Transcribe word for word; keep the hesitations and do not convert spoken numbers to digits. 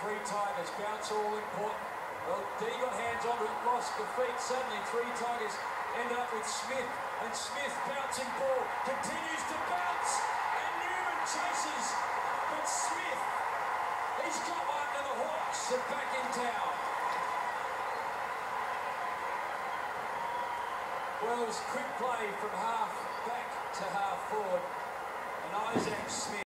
three Tigers. Bounce all important. Well, D got hands on it, lost the feet. Suddenly, three Tigers ended up with Smith. And Smith, bouncing ball, continues to bounce. And Newman chases. But Smith, he's got one to the Hawks. They're back in town. Well, it was quick play from half back to half forward. And Issac Smith.